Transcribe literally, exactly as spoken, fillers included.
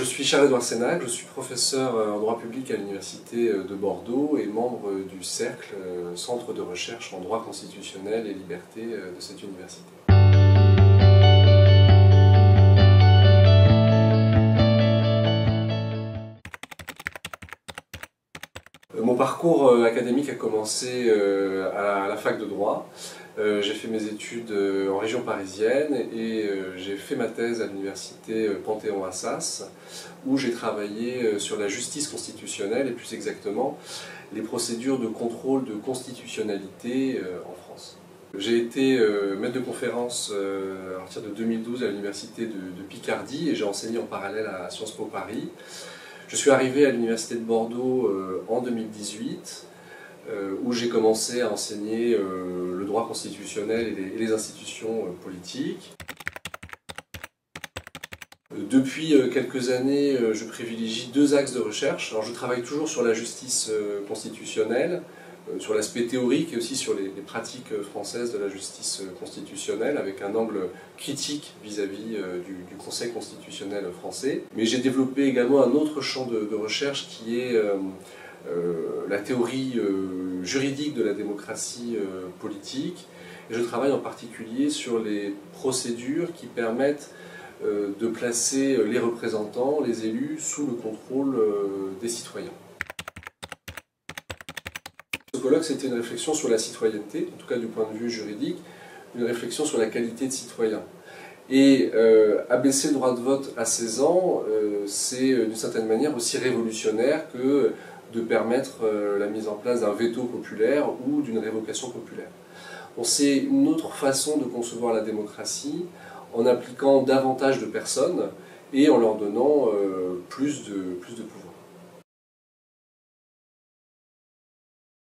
Je suis Charles-Édouard Sénac, je suis professeur en droit public à l'Université de Bordeaux et membre du cercle Centre de recherche en droit constitutionnel et liberté de cette université. Mon parcours académique a commencé à la fac de droit. J'ai fait mes études en région parisienne et j'ai fait ma thèse à l'université Panthéon-Assas où j'ai travaillé sur la justice constitutionnelle et plus exactement les procédures de contrôle de constitutionnalité en France. J'ai été maître de conférence à partir de deux mille douze à l'université de Picardie et j'ai enseigné en parallèle à Sciences Po Paris. Je suis arrivé à l'université de Bordeaux en deux mille dix-huit où j'ai commencé à enseigner le droit constitutionnel et les institutions politiques. Depuis quelques années, je privilégie deux axes de recherche. Alors, je travaille toujours sur la justice constitutionnelle, sur l'aspect théorique et aussi sur les pratiques françaises de la justice constitutionnelle avec un angle critique vis-à-vis du, du Conseil constitutionnel français. Mais j'ai développé également un autre champ de, de recherche qui est euh, euh, la théorie euh, juridique de la démocratie euh, politique. Et je travaille en particulier sur les procédures qui permettent euh, de placer les représentants, les élus, sous le contrôle euh, des citoyens. Ce colloque, c'était une réflexion sur la citoyenneté, en tout cas du point de vue juridique, une réflexion sur la qualité de citoyen. Et euh, abaisser le droit de vote à seize ans, euh, c'est d'une certaine manière aussi révolutionnaire que de permettre euh, la mise en place d'un veto populaire ou d'une révocation populaire. Bon, c'est une autre façon de concevoir la démocratie en impliquant davantage de personnes et en leur donnant euh, plus de, plus de pouvoir.